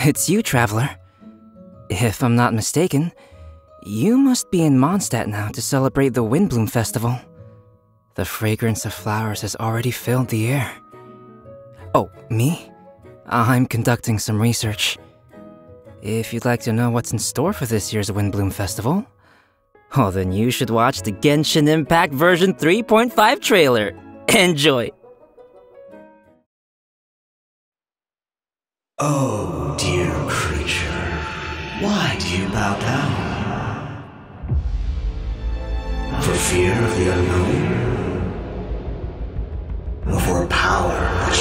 it's you, Traveler. If I'm not mistaken, you must be in Mondstadt now to celebrate the Windbloom Festival. The fragrance of flowers has already filled the air. Oh, me? I'm conducting some research. If you'd like to know what's in store for this year's Windbloom Festival, well, then you should watch the Genshin Impact version 3.5 trailer. Enjoy! Oh, dear creature, why do you bow down? For fear of the unknown? Or for a power that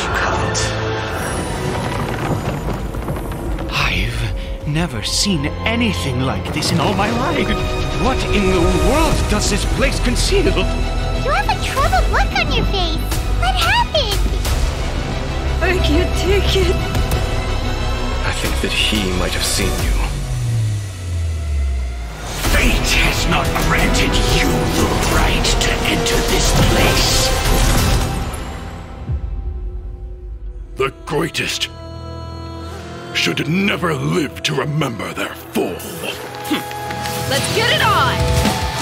you covet? I've never seen anything like this in all my life. What in the world does this place conceal? You have a troubled look on your face. What happened? I can't take it. I think that he might have seen you. Fate has not granted you the right to enter this place. The greatest should never live to remember their fall. Let's get it on!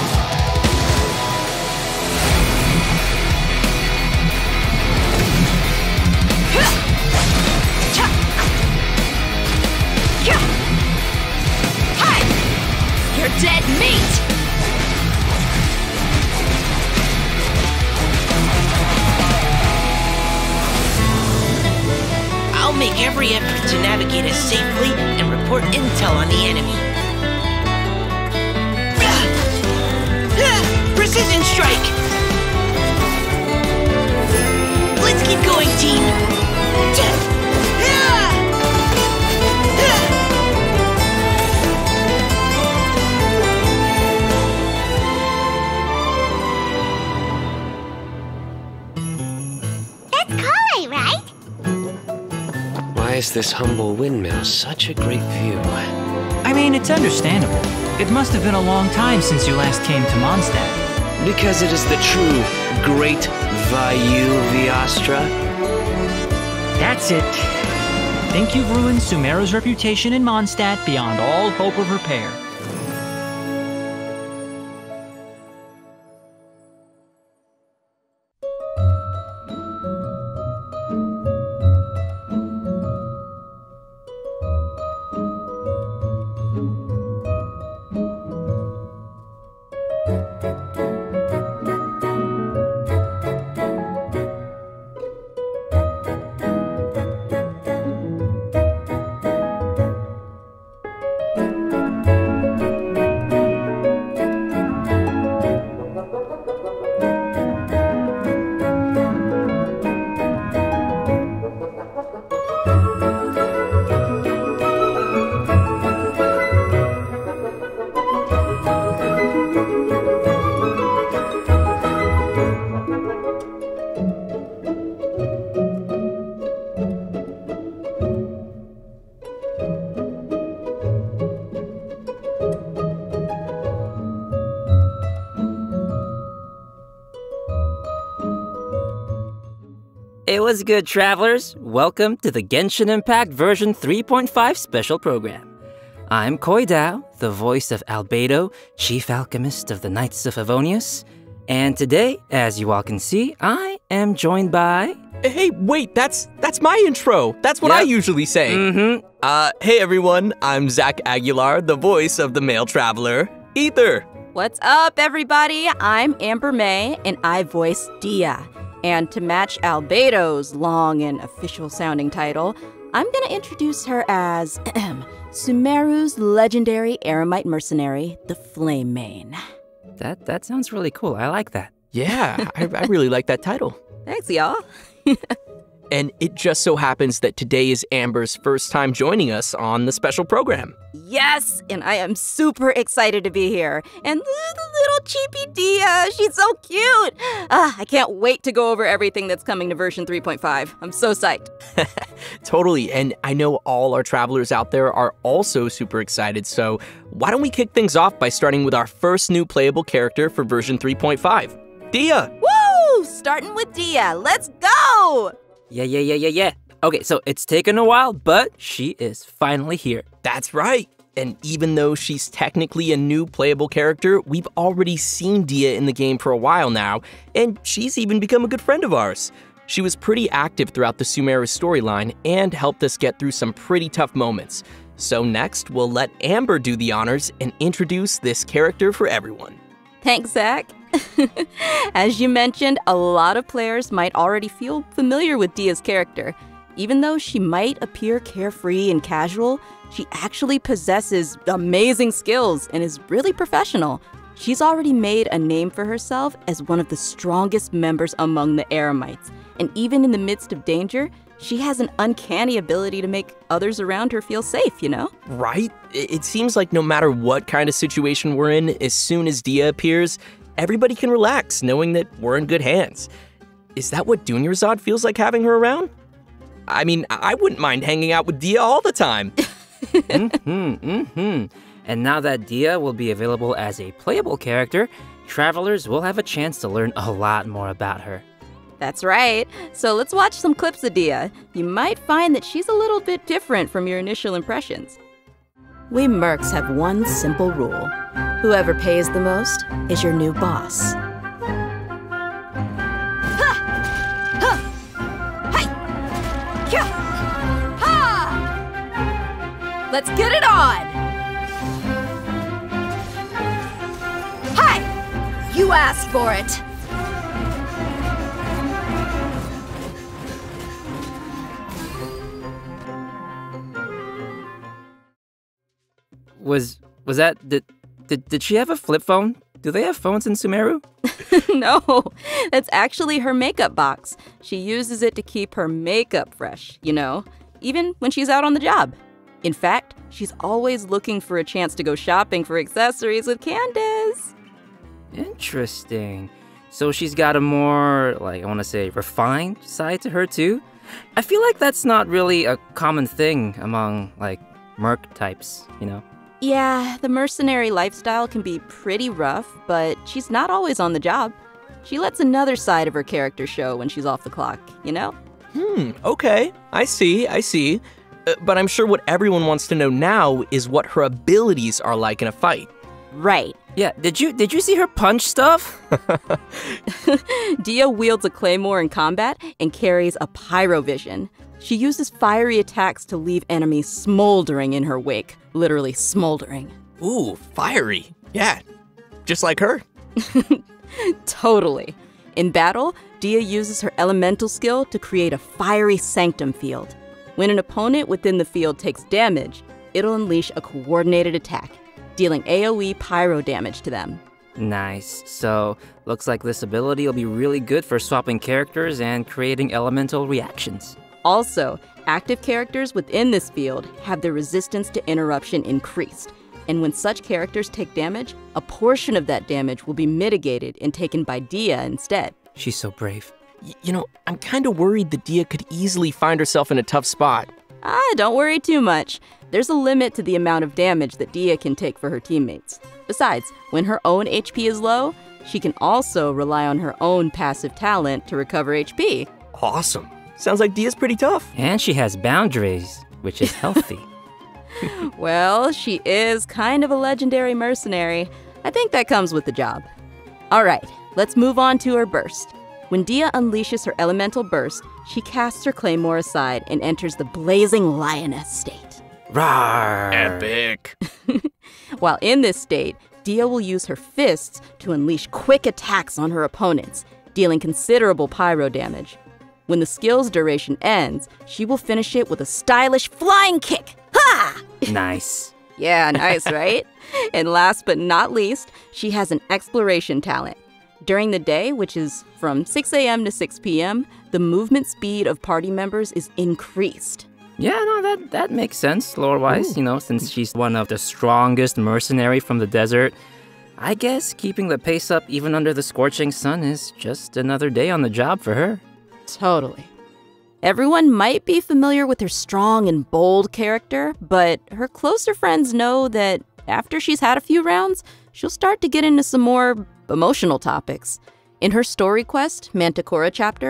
You're dead meat! I'll make every effort to navigate us safely and report intel on the enemy. Precision strike! Let's keep going, team! That's Kale, right? Why is this humble windmill such a great view? I mean, it's understandable. It must have been a long time since you last came to Mondstadt. Because it is the true Great Vayu Viastra? That's it. Think you've ruined Sumeru's reputation in Mondstadt beyond all hope of repair. It was good, travelers. Welcome to the Genshin Impact version 3.5 special program. I'm Koi Dao, the voice of Albedo, Chief Alchemist of the Knights of Favonius. And today, as you all can see, I am joined by... Hey, wait, that's my intro. That's what I usually say. Hey everyone, I'm Zach Aguilar, the voice of the male traveler, Ether. What's up, everybody? I'm Amber May, and I voice Dia. And to match Albedo's long and official-sounding title, I'm gonna introduce her as Sumeru's legendary Eremite mercenary, the Flame Mane. That sounds really cool. I like that. Yeah, I really like that title. Thanks, y'all. And it just so happens that today is Amber's first time joining us on the special program. Yes, and I am super excited to be here. And the little cheapy Dia, she's so cute. I can't wait to go over everything that's coming to version 3.5. I'm so psyched. Totally, and I know all our travelers out there are also super excited, so why don't we kick things off by starting with our first new playable character for version 3.5, Dia. Woo! Starting with Dia, let's go! Yeah. Okay, so it's taken a while, but she is finally here. That's right. And even though she's technically a new playable character, we've already seen Dia in the game for a while now, and she's even become a good friend of ours. She was pretty active throughout the Sumeru storyline and helped us get through some pretty tough moments. So next, we'll let Amber do the honors and introduce this character for everyone. Thanks, Zach. As you mentioned, a lot of players might already feel familiar with Dia's character. Even though she might appear carefree and casual, she actually possesses amazing skills and is really professional. She's already made a name for herself as one of the strongest members among the Eremites. And even in the midst of danger, she has an uncanny ability to make others around her feel safe, you know? Right? It seems like no matter what kind of situation we're in, as soon as Dia appears, everybody can relax knowing that we're in good hands. Is that what Dunyarzad feels like having her around? I mean, I wouldn't mind hanging out with Dia all the time. And now that Dia will be available as a playable character, travelers will have a chance to learn a lot more about her. That's right. So let's watch some clips of Dia. You might find that she's a little bit different from your initial impressions. We mercs have one simple rule. Whoever pays the most is your new boss. Let's get it on! Hi! You asked for it! Was that, did she have a flip phone? Do they have phones in Sumeru? No, that's actually her makeup box. She uses it to keep her makeup fresh, you know, even when she's out on the job. In fact, she's always looking for a chance to go shopping for accessories with Candace. Interesting. So she's got a more, I want to say, refined side to her too? I feel like that's not really a common thing among, merc types, you know? Yeah, the mercenary lifestyle can be pretty rough, but she's not always on the job. She lets another side of her character show when she's off the clock, you know? Okay. I see. But I'm sure what everyone wants to know now is what her abilities are like in a fight. Right. Yeah, did you see her punch stuff? Dia wields a claymore in combat and carries a pyrovision. She uses fiery attacks to leave enemies smoldering in her wake. Literally smoldering. Ooh, fiery. Yeah, just like her. Totally. In battle, Dia uses her elemental skill to create a fiery sanctum field. When an opponent within the field takes damage, it'll unleash a coordinated attack, dealing AoE pyro damage to them. Nice. So, looks like this ability will be really good for swapping characters and creating elemental reactions. Also, active characters within this field have their resistance to interruption increased, and when such characters take damage, a portion of that damage will be mitigated and taken by Dia instead. She's so brave. You know, I'm kind of worried that Dia could easily find herself in a tough spot. Don't worry too much. There's a limit to the amount of damage that Dia can take for her teammates. Besides, when her own HP is low, she can also rely on her own passive talent to recover HP. Awesome. Sounds like Dia's pretty tough. And she has boundaries, which is healthy. Well, she is kind of a legendary mercenary. I think that comes with the job. All right, let's move on to her burst. When Dia unleashes her elemental burst, she casts her claymore aside and enters the blazing lioness state. Rawr! Epic. While in this state, Dia will use her fists to unleash quick attacks on her opponents, dealing considerable pyro damage. When the skill's duration ends, she will finish it with a stylish flying kick. Ha! Nice. Yeah, nice, right? And last but not least, she has an exploration talent. During the day, which is from 6 a.m. to 6 p.m., the movement speed of party members is increased. Yeah, no, that makes sense, lore-wise, you know, since she's one of the strongest mercenary from the desert. I guess keeping the pace up even under the scorching sun is just another day on the job for her. Totally. Everyone might be familiar with her strong and bold character, but her closer friends know that after she's had a few rounds, she'll start to get into some more emotional topics. In her story quest, Manticora chapter,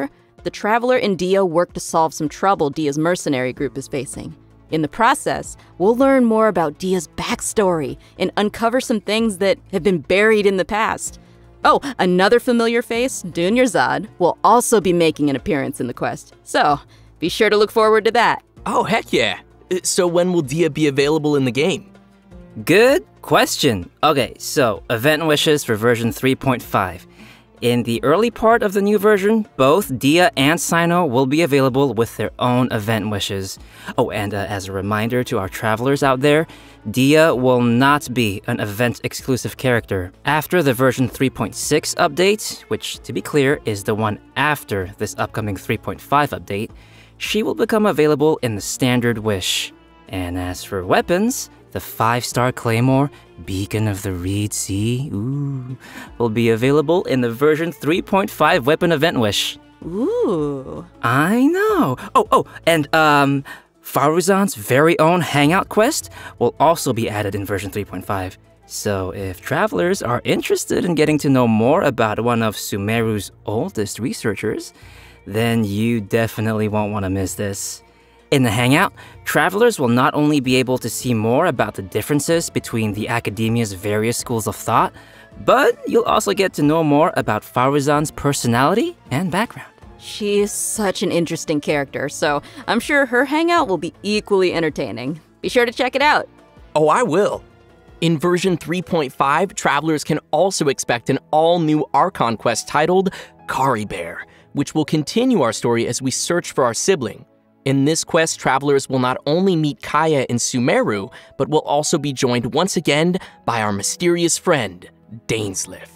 the Traveler and Dia work to solve some trouble Dia's mercenary group is facing. In the process, we'll learn more about Dia's backstory and uncover some things that have been buried in the past. Oh, another familiar face, Dunyarzad, will also be making an appearance in the quest. So, be sure to look forward to that. Oh, heck yeah. So when will Dia be available in the game? Good question. Okay, so event wishes for version 3.5. In the early part of the new version, both Dia and Sino will be available with their own event wishes. Oh, and as a reminder to our travelers out there, Dia will not be an event-exclusive character. After the version 3.6 update, which, to be clear, is the one after this upcoming 3.5 update, she will become available in the standard wish. And as for weapons, the 5-star Claymore, Beacon of the Reed Sea, will be available in the version 3.5 weapon event wish. Ooh. I know. And Faruzan's very own Hangout quest will also be added in version 3.5. So if travelers are interested in getting to know more about one of Sumeru's oldest researchers, then you definitely won't want to miss this. In the Hangout, travelers will not only be able to see more about the differences between the academia's various schools of thought, but you'll also get to know more about Faruzan's personality and background. She is such an interesting character, so I'm sure her Hangout will be equally entertaining. Be sure to check it out. Oh, I will. In version 3.5, travelers can also expect an all-new Archon quest titled Kari Bear, which will continue our story as we search for our sibling. In this quest, travelers will not only meet Kaya and Sumeru, but will also be joined once again by our mysterious friend, Dainsleif.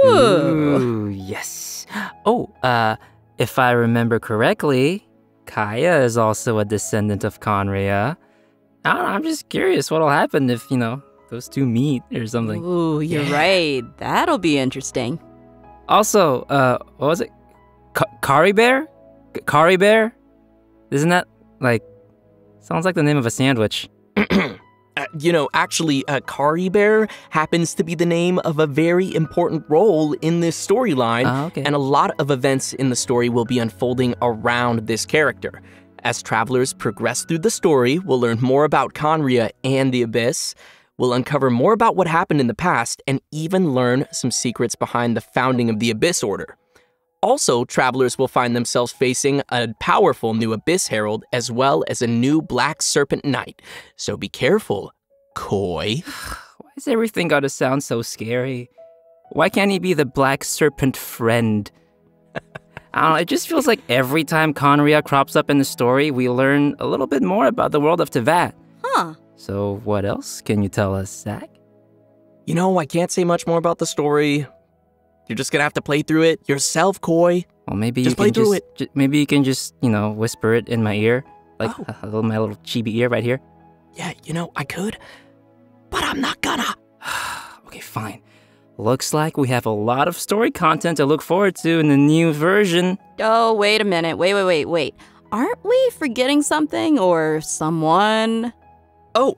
Ooh, yes. Oh, if I remember correctly, Kaya is also a descendant of Conria. I don't know, I'm just curious what'll happen if, those two meet or something. Ooh, you're right. That'll be interesting. Also, what was it? Kari Bear? Kari Bear? Isn't that, sounds like the name of a sandwich. Actually, Kari Bear happens to be the name of a very important role in this storyline, okay. And a lot of events in the story will be unfolding around this character. As travelers progress through the story, we'll learn more about Conria and the Abyss, we'll uncover more about what happened in the past, and even learn some secrets behind the founding of the Abyss Order. Also, travelers will find themselves facing a powerful new Abyss Herald as well as a new Black Serpent Knight. So be careful, Koi. Why is everything gotta sound so scary? Why can't he be the Black Serpent friend? I don't know, it just feels like every time Conria crops up in the story, we learn a little bit more about the world of Teyvat. Huh. So what else can you tell us, Zach? I can't say much more about the story. You're just gonna have to play through it yourself, Koi. Well, maybe just play through it. Maybe you can just, whisper it in my ear, my little chibi ear right here. Yeah, I could, but I'm not gonna. Okay, fine. Looks like we have a lot of story content to look forward to in the new version. Oh, wait a minute. Wait. Aren't we forgetting something or someone? Oh,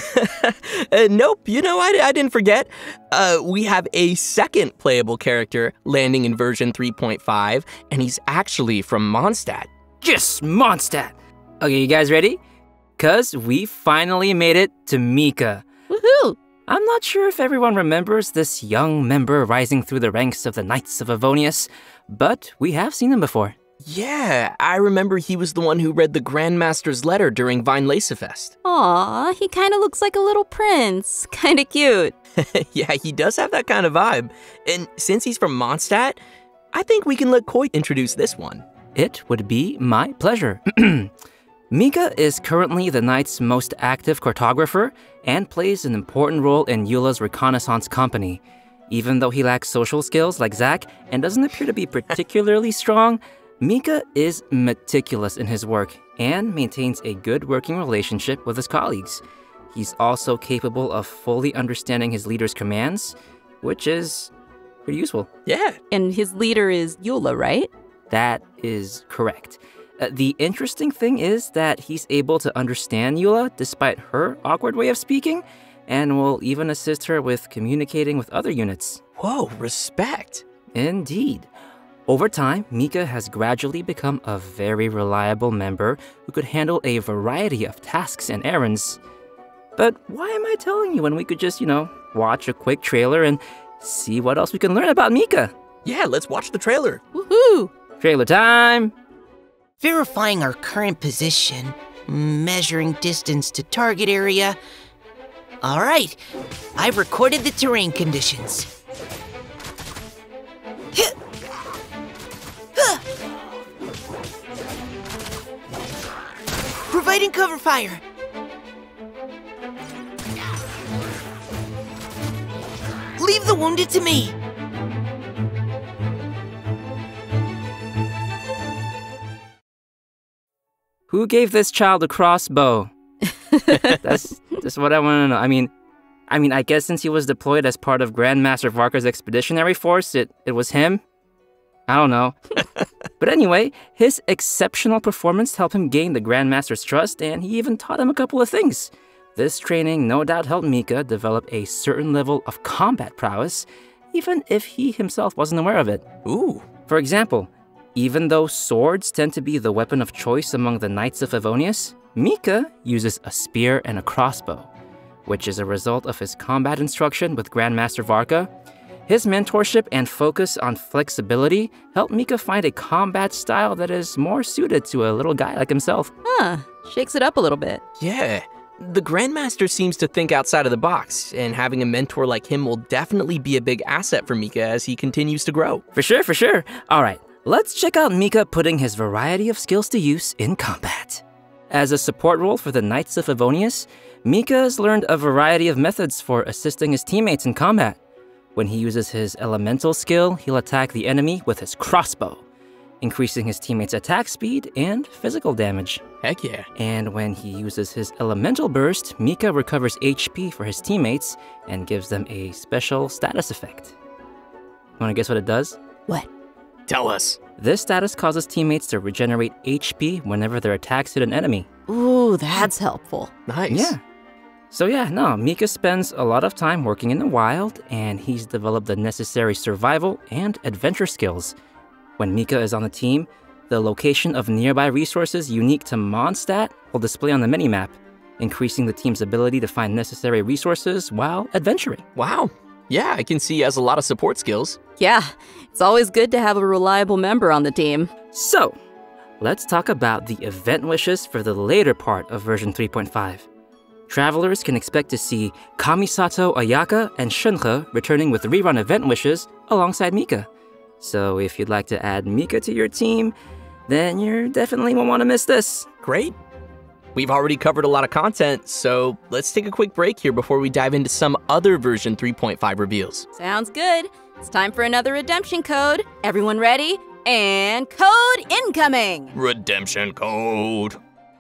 nope, I didn't forget. We have a second playable character landing in version 3.5, and he's actually from Mondstadt. Yes, Mondstadt! Okay, you guys ready? 'Cause we finally made it to Mika. Woohoo! I'm not sure if everyone remembers this young member rising through the ranks of the Knights of Avonius, but we have seen him before. Yeah, I remember he was the one who read the Grandmaster's letter during Vine Lacefest. Aw, he kind of looks like a little prince. Kinda cute. Yeah, he does have that kind of vibe. And since he's from Mondstadt, I think we can let Koi introduce this one. It would be my pleasure. Mika is currently the Knight's most active cartographer and plays an important role in Eula's reconnaissance company. Even though he lacks social skills like Zack and doesn't appear to be particularly strong, Mika is meticulous in his work and maintains a good working relationship with his colleagues. He's also capable of fully understanding his leader's commands, which is pretty useful. Yeah. And his leader is Eula, right? That is correct. The interesting thing is that he's able to understand Eula despite her awkward way of speaking, and will even assist her with communicating with other units. Whoa, respect. Indeed. Over time, Mika has gradually become a very reliable member who could handle a variety of tasks and errands. But why am I telling you when we could just, watch a quick trailer and see what else we can learn about Mika? Yeah, let's watch the trailer. Woohoo! Trailer time! Verifying our current position, measuring distance to target area. All right, I've recorded the terrain conditions. Providing cover fire. Leave the wounded to me. Who gave this child a crossbow? That's what I want to know. I mean, I guess since he was deployed as part of Grandmaster Varka's expeditionary force, it was him? I don't know. But anyway, his exceptional performance helped him gain the Grandmaster's trust, and he even taught him a couple of things. This training no doubt helped Mika develop a certain level of combat prowess, even if he himself wasn't aware of it. Ooh. For example, even though swords tend to be the weapon of choice among the Knights of Favonius, Mika uses a spear and a crossbow, which is a result of his combat instruction with Grandmaster Varka. His mentorship and focus on flexibility helped Mika find a combat style that is more suited to a little guy like himself. Shakes it up a little bit. Yeah. The Grandmaster seems to think outside of the box, and having a mentor like him will definitely be a big asset for Mika as he continues to grow. For sure. All right, let's check out Mika putting his variety of skills to use in combat. As a support role for the Knights of Favonius, Mika has learned a variety of methods for assisting his teammates in combat. When he uses his elemental skill, he'll attack the enemy with his crossbow, increasing his teammates' attack speed and physical damage. Heck yeah. And when he uses his elemental burst, Mika recovers HP for his teammates and gives them a special status effect. Wanna guess what it does? What? Tell us. This status causes teammates to regenerate HP whenever their attacks hit an enemy. Ooh, that's helpful. Nice. Yeah. So Mika spends a lot of time working in the wild, and he's developed the necessary survival and adventure skills. When Mika is on the team, the location of nearby resources unique to Mondstadt will display on the minimap, increasing the team's ability to find necessary resources while adventuring. Wow. Yeah, I can see he has a lot of support skills. Yeah, it's always good to have a reliable member on the team. So, let's talk about the event wishes for the later part of version 3.5. Travelers can expect to see Kamisato Ayaka and Shunhe returning with rerun event wishes alongside Mika. So if you'd like to add Mika to your team, then you definitely won't want to miss this. Great. We've already covered a lot of content, so let's take a quick break here before we dive into some other version 3.5 reveals. Sounds good. It's time for another redemption code. Everyone ready? And code incoming! Redemption code.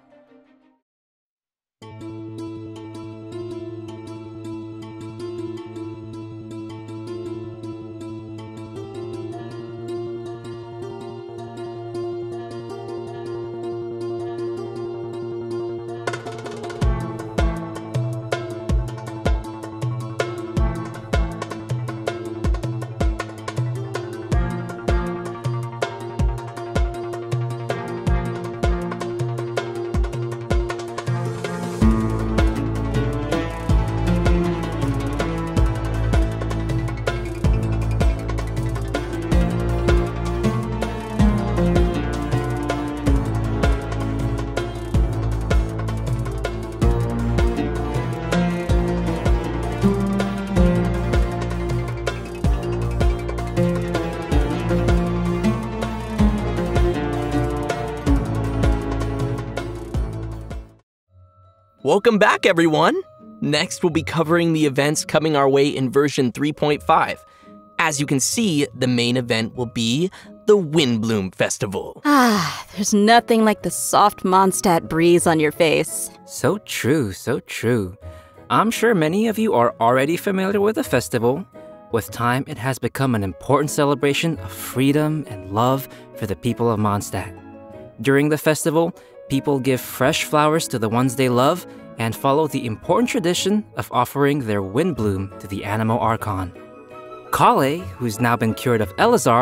Welcome back, everyone! Next, we'll be covering the events coming our way in version 3.5. As you can see, the main event will be the Windbloom Festival. There's nothing like the soft Mondstadt breeze on your face. So true, so true. I'm sure many of you are already familiar with the festival. With time, it has become an important celebration of freedom and love for the people of Mondstadt. During the festival, people give fresh flowers to the ones they love and follow the important tradition of offering their Windbloom to the Anemo Archon. Kale, who's now been cured of Elazar,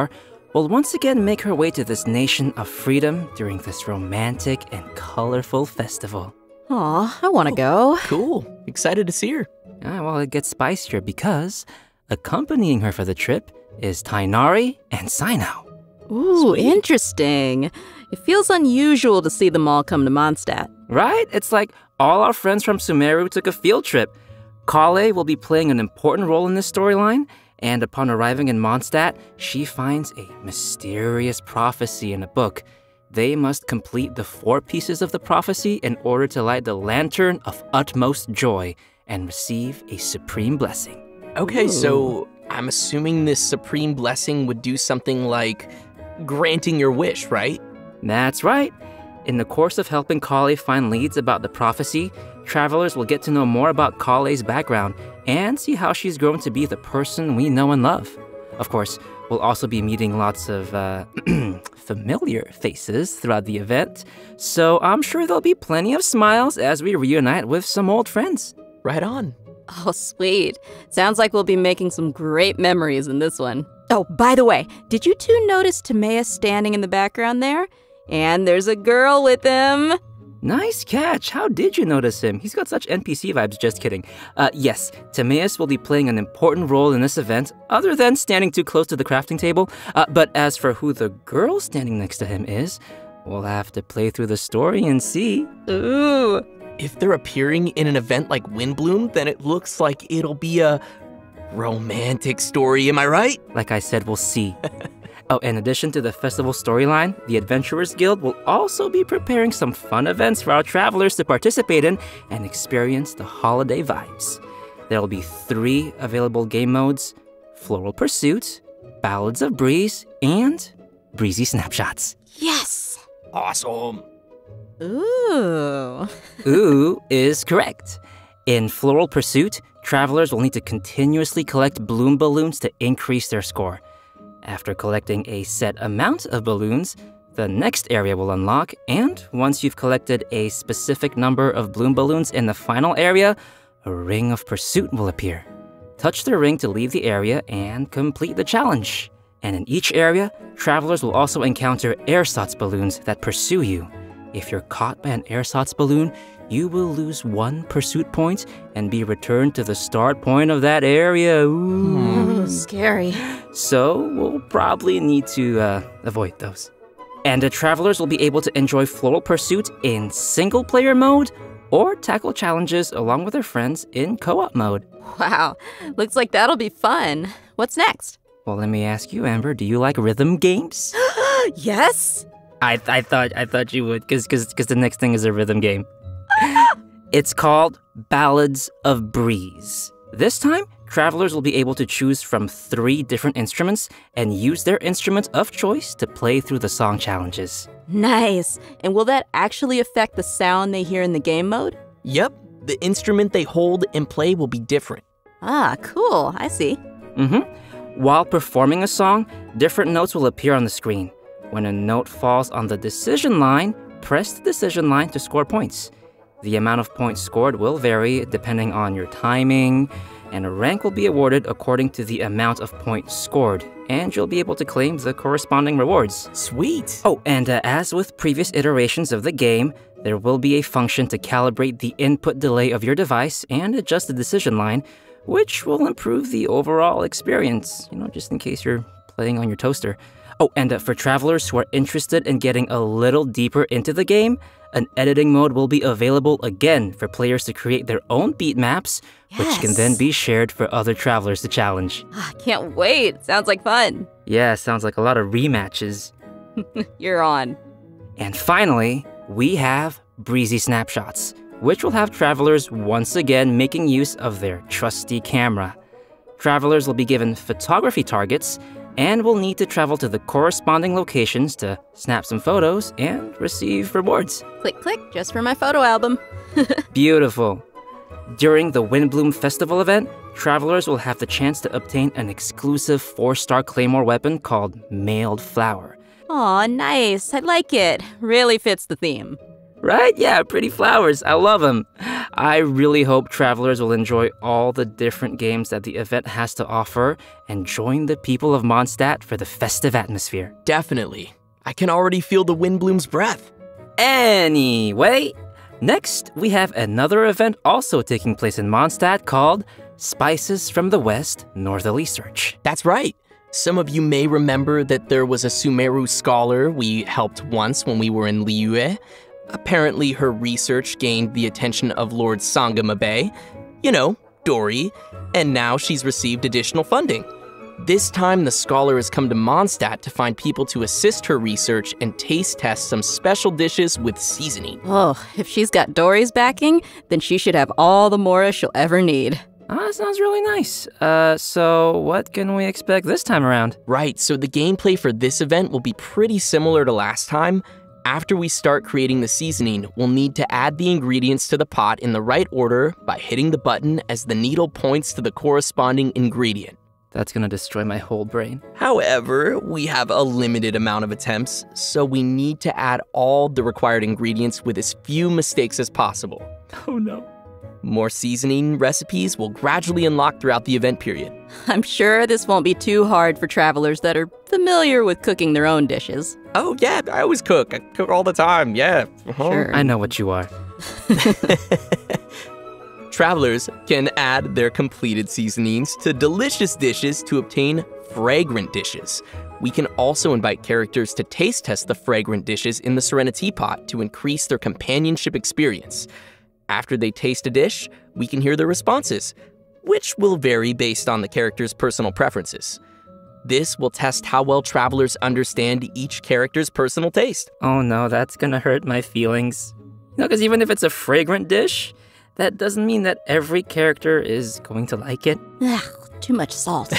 will once again make her way to this nation of freedom during this romantic and colorful festival. Aw, I want to go. Cool. Excited to see her. Well, it gets spicier because accompanying her for the trip is Tainari and Sino. Ooh, interesting. It feels unusual to see them all come to Mondstadt. Right? It's like all our friends from Sumeru took a field trip. Kale will be playing an important role in this storyline, and upon arriving in Mondstadt, she finds a mysterious prophecy in a book. They must complete the 4 pieces of the prophecy in order to light the lantern of utmost joy and receive a supreme blessing. Okay, so I'm assuming this supreme blessing would do something like granting your wish, right? That's right. In the course of helping Kale find leads about the prophecy, travelers will get to know more about Kale's background and see how she's grown to be the person we know and love. Of course, we'll also be meeting lots of familiar faces throughout the event, so I'm sure there'll be plenty of smiles as we reunite with some old friends. Right on. Oh, sweet. Sounds like we'll be making some great memories in this one. Oh, by the way, did you two notice Timaeus standing in the background there? And there's a girl with him. Nice catch. How did you notice him? He's got such NPC vibes, just kidding. Yes, Timaeus will be playing an important role in this event, other than standing too close to the crafting table. But as for who the girl standing next to him is, we'll have to play through the story and see. Ooh. If they're appearing in an event like Windbloom, then it looks like it'll be a romantic story, am I right? Like I said, we'll see. Oh, in addition to the festival storyline, the Adventurers Guild will also be preparing some fun events for our travelers to participate in and experience the holiday vibes. There will be 3 available game modes: Floral Pursuit, Ballads of Breeze, and Breezy Snapshots. Yes! Awesome. Ooh. Ooh is correct. In Floral Pursuit, travelers will need to continuously collect bloom balloons to increase their score. After collecting a set amount of balloons, the next area will unlock, and once you've collected a specific number of bloom balloons in the final area, a ring of pursuit will appear. Touch the ring to leave the area and complete the challenge. And in each area, travelers will also encounter ersatz balloons that pursue you. If you're caught by an ersatz balloon, you will lose 1 pursuit point and be returned to the start point of that area. Ooh. Scary. So we'll probably need to avoid those. And the travelers will be able to enjoy Floral Pursuit in single-player mode or tackle challenges along with their friends in co-op mode. Wow, looks like that'll be fun. What's next? Well, let me ask you, Amber, do you like rhythm games? Yes. I thought you would, because the next thing is a rhythm game. It's called Ballads of Breeze. This time, travelers will be able to choose from 3 different instruments and use their instrument of choice to play through the song challenges. Nice. And will that actually affect the sound they hear in the game mode? Yep. The instrument they hold and play will be different. Ah, cool. I see. While performing a song, different notes will appear on the screen. When a note falls on the decision line, press the decision line to score points. The amount of points scored will vary depending on your timing, and a rank will be awarded according to the amount of points scored, and you'll be able to claim the corresponding rewards. Sweet. Oh, and as with previous iterations of the game, there will be a function to calibrate the input delay of your device and adjust the decision line, which will improve the overall experience, just in case you're playing on your toaster. Oh, and for travelers who are interested in getting a little deeper into the game, an editing mode will be available again for players to create their own beat maps, which can then be shared for other travelers to challenge. Can't wait. Sounds like fun. Yeah, sounds like a lot of rematches. You're on. And finally, we have Breezy Snapshots, which will have travelers once again making use of their trusty camera. Travelers will be given photography targets and will need to travel to the corresponding locations to snap some photos and receive rewards. Click, click, just for my photo album. Beautiful. During the Windbloom Festival event, travelers will have the chance to obtain an exclusive 4-star claymore weapon called Mailed Flower. Aw, nice. I like it. Really fits the theme. Right? Yeah, pretty flowers. I love them. I really hope travelers will enjoy all the different games that the event has to offer and join the people of Mondstadt for the festive atmosphere. Definitely. I can already feel the Windbloom's breath. Anyway, next we have another event also taking place in Mondstadt called Spices from the West Northerly Search. That's right. Some of you may remember that there was a Sumeru scholar we helped once when we were in Liyue. Apparently, her research gained the attention of Lord Sangamabe, you know, Dory, and now she's received additional funding. This time, the scholar has come to Mondstadt to find people to assist her research and taste test some special dishes with seasoning. Oh, if she's got Dory's backing, then she should have all the Mora she'll ever need. That sounds really nice. So what can we expect this time around? Right, so the gameplay for this event will be pretty similar to last time. After we start creating the seasoning, we'll need to add the ingredients to the pot in the right order by hitting the button as the needle points to the corresponding ingredient. That's gonna destroy my whole brain. However, we have a limited amount of attempts, so we need to add all the required ingredients with as few mistakes as possible. Oh no. More seasoning recipes will gradually unlock throughout the event period. I'm sure this won't be too hard for travelers that are familiar with cooking their own dishes. Oh yeah, I always cook. I cook all the time, yeah. Sure. I know what you are. Travelers can add their completed seasonings to delicious dishes to obtain fragrant dishes. We can also invite characters to taste test the fragrant dishes in the Serenity Pot to increase their companionship experience. After they taste a dish, we can hear their responses, which will vary based on the character's personal preferences. This will test how well travelers understand each character's personal taste. Oh no, that's gonna hurt my feelings. You know, because even if it's a fragrant dish, that doesn't mean that every character is going to like it. Ugh, too much salt.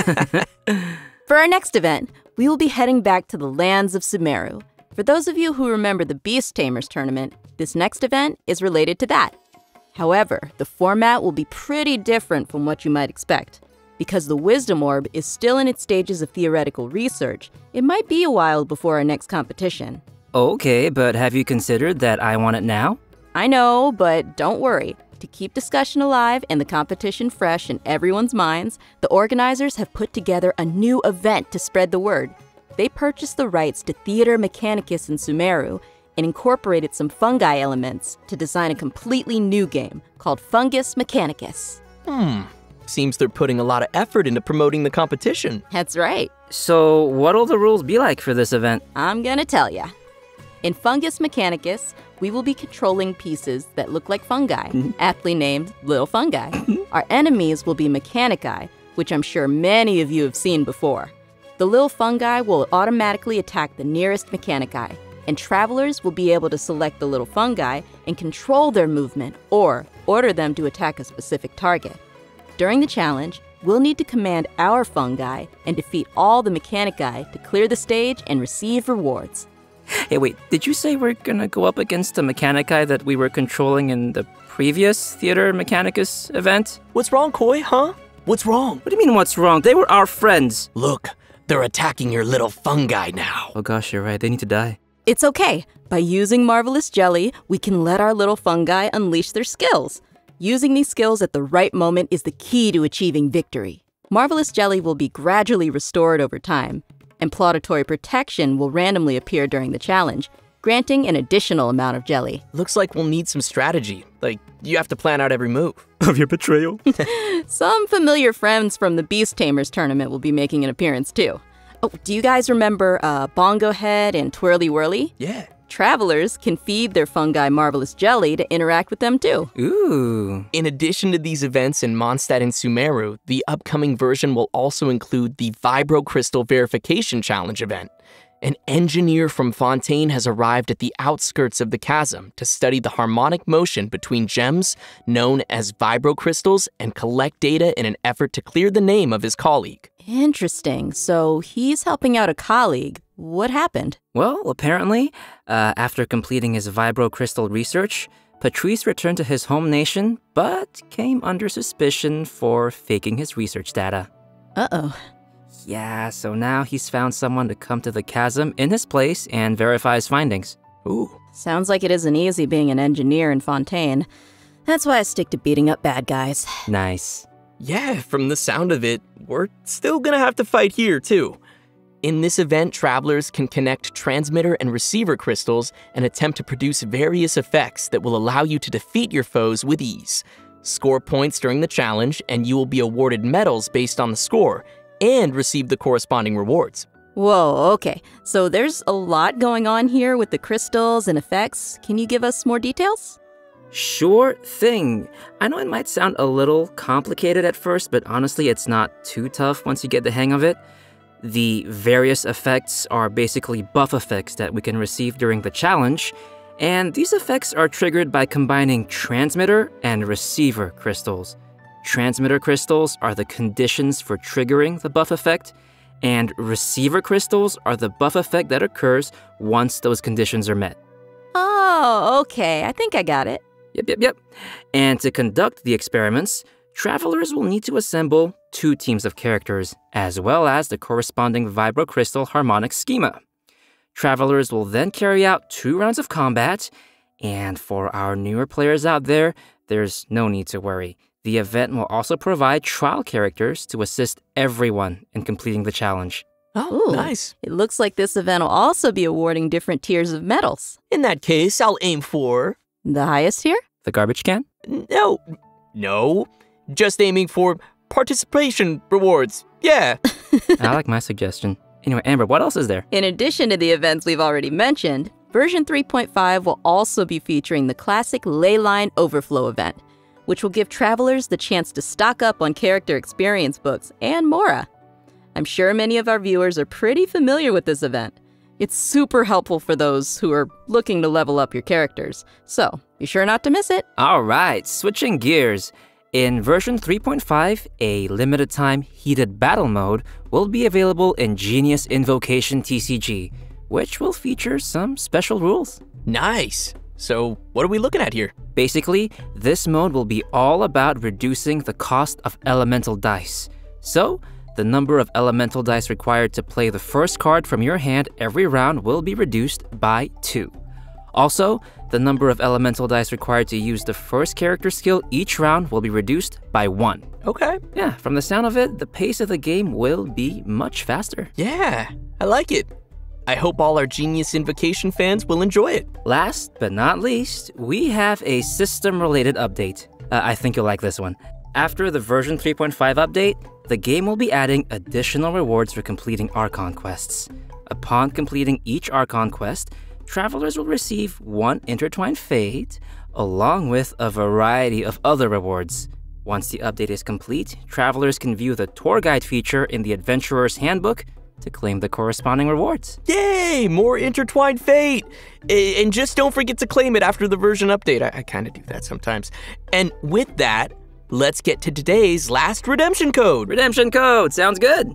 For our next event, we will be heading back to the lands of Sumeru. For those of you who remember the Beast Tamers tournament, this next event is related to that. However, the format will be pretty different from what you might expect. Because the Wisdom Orb is still in its stages of theoretical research, it might be a while before our next competition. Okay, but have you considered that I want it now? I know, but don't worry. To keep discussion alive and the competition fresh in everyone's minds, the organizers have put together a new event to spread the word. They purchased the rights to Theater Mechanicus in Sumeru and incorporated some fungi elements to design a completely new game called Fungus Mechanicus. Seems they're putting a lot of effort into promoting the competition. That's right. So what'll the rules be like for this event? I'm gonna tell ya. In Fungus Mechanicus, we will be controlling pieces that look like fungi, aptly named Little Fungi. Our enemies will be Mechanici, which I'm sure many of you have seen before. The little fungi will automatically attack the nearest Mechanici, and travelers will be able to select the little fungi and control their movement or order them to attack a specific target. During the challenge, we'll need to command our fungi and defeat all the Mechanici to clear the stage and receive rewards. Hey, wait, did you say we're gonna go up against the Mechanici that we were controlling in the previous Theater Mechanicus event? What's wrong, Koi, huh? What's wrong? What do you mean, what's wrong? They were our friends. Look, they're attacking your little fungi now. Oh gosh, you're right. They need to die. It's okay. By using Marvelous Jelly, we can let our little fungi unleash their skills. Using these skills at the right moment is the key to achieving victory. Marvelous Jelly will be gradually restored over time, and Plauditory Protection will randomly appear during the challenge, granting an additional amount of jelly. Looks like we'll need some strategy. Like, you have to plan out every move. Of your betrayal? Some familiar friends from the Beast Tamers tournament will be making an appearance too. Oh, do you guys remember Bongo Head and Twirly Whirly? Yeah. Travelers can feed their fungi Marvelous Jelly to interact with them too. Ooh. In addition to these events in Mondstadt and Sumeru, the upcoming version will also include the Vibro Crystal Verification Challenge event. An engineer from Fontaine has arrived at the outskirts of the chasm to study the harmonic motion between gems known as vibrocrystals and collect data in an effort to clear the name of his colleague. Interesting. So he's helping out a colleague. What happened? Well, apparently, after completing his vibrocrystal research, Patrice returned to his home nation, but came under suspicion for faking his research data. Uh-oh. Yeah, so now he's found someone to come to the chasm in his place and verify his findings. Ooh. Sounds like it isn't easy being an engineer in Fontaine. That's why I stick to beating up bad guys. Nice. Yeah, from the sound of it, we're still gonna have to fight here, too. In this event, travelers can connect transmitter and receiver crystals and attempt to produce various effects that will allow you to defeat your foes with ease. Score points during the challenge, and you will be awarded medals based on the score, and receive the corresponding rewards. Whoa, okay. So there's a lot going on here with the crystals and effects. Can you give us more details? Sure thing. I know it might sound a little complicated at first, but honestly, it's not too tough once you get the hang of it. The various effects are basically buff effects that we can receive during the challenge, and these effects are triggered by combining transmitter and receiver crystals. Transmitter crystals are the conditions for triggering the buff effect, and receiver crystals are the buff effect that occurs once those conditions are met. Oh, okay. I think I got it. Yep. And to conduct the experiments, travelers will need to assemble 2 teams of characters, as well as the corresponding vibrocrystal harmonic schema. Travelers will then carry out 2 rounds of combat, and for our newer players out there, there's no need to worry. The event will also provide trial characters to assist everyone in completing the challenge. Oh, Ooh, nice. It looks like this event will also be awarding different tiers of medals. In that case, I'll aim for... The highest tier? The garbage can? No. Just aiming for participation rewards. Yeah. I like my suggestion. Anyway, Amber, what else is there? In addition to the events we've already mentioned, version 3.5 will also be featuring the classic Leyline Overflow event, which will give travelers the chance to stock up on character experience books and more. I'm sure many of our viewers are pretty familiar with this event. It's super helpful for those who are looking to level up your characters, so be sure not to miss it. All right, switching gears. In version 3.5, a limited time heated battle mode will be available in Genius Invocation TCG, which will feature some special rules. Nice. So what are we looking at here? Basically, this mode will be all about reducing the cost of elemental dice. So, the number of elemental dice required to play the first card from your hand every round will be reduced by 2. Also, the number of elemental dice required to use the first character skill each round will be reduced by 1. Okay. Yeah, from the sound of it, the pace of the game will be much faster. Yeah, I like it. I hope all our Genius Invocation fans will enjoy it. Last but not least, we have a system-related update. I think you'll like this one. After the version 3.5 update, the game will be adding additional rewards for completing Archon quests. Upon completing each Archon quest, travelers will receive 1 Intertwined Fate, along with a variety of other rewards. Once the update is complete, travelers can view the tour guide feature in the Adventurer's Handbook to claim the corresponding rewards. Yay! More Intertwined Fate! And just don't forget to claim it after the version update. I kind of do that sometimes. And with that, let's get to today's last redemption code. Redemption code, sounds good.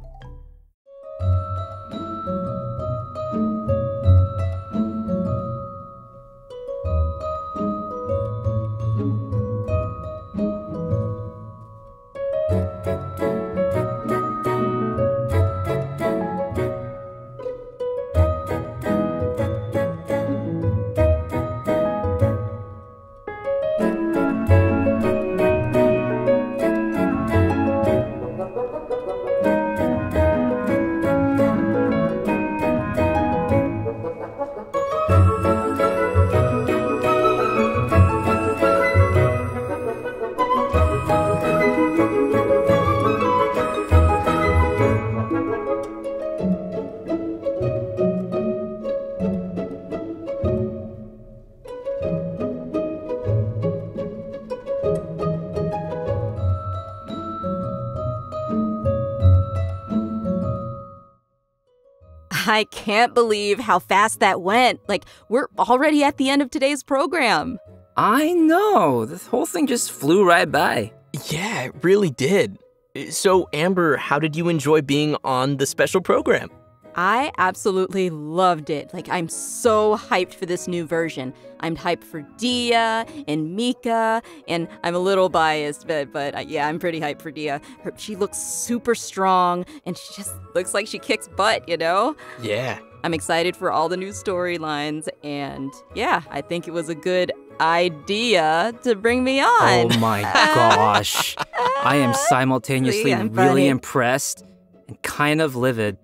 I can't believe how fast that went. Like, we're already at the end of today's program. I know, the whole thing just flew right by. Yeah, it really did. So, Amber, how did you enjoy being on the special program? I absolutely loved it. Like, I'm so hyped for this new version. I'm hyped for Dia and Mika, and I'm a little biased, but yeah, I'm pretty hyped for Dia. She looks super strong, and she just looks like she kicks butt, you know? Yeah, I'm excited for all the new storylines, and yeah, I think it was a good idea to bring me on. Oh my gosh. I am simultaneously See, I'm really funny. impressed and kind of livid.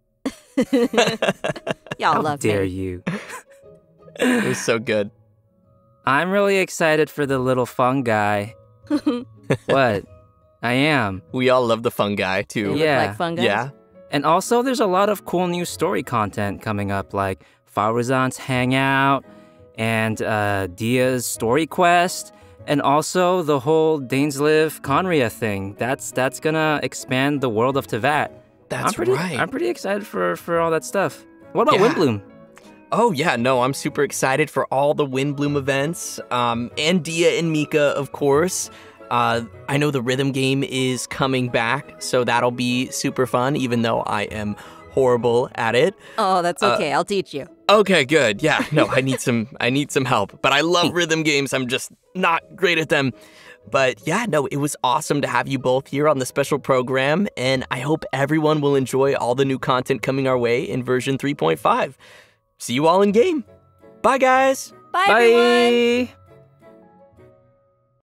Y'all How love dare me. you? It was so good. I'm really excited for the little fun guy. What? I am. We all love the fun guy, They too. look Yeah. like fun guys. Yeah. And also, there's a lot of cool new story content coming up, like Faruzan's Hangout and Dia's Story Quest, and also the whole Dainsliv Conria thing. That's gonna expand the world of Tevat. That's I'm right. pretty excited for all that stuff. What about Yeah. Windbloom? Oh, yeah, no, I'm super excited for all the Windbloom events, and Dia and Mika, of course. I know the rhythm game is coming back, so that'll be super fun, even though I am horrible at it. Oh, that's okay. I'll teach you. Okay, good. Yeah, no, I need some help. But I love rhythm games. I'm just not great at them. But yeah, no, it was awesome to have you both here on the special program, and I hope everyone will enjoy all the new content coming our way in version 3.5. See you all in game. Bye, guys. Bye, everyone. Bye.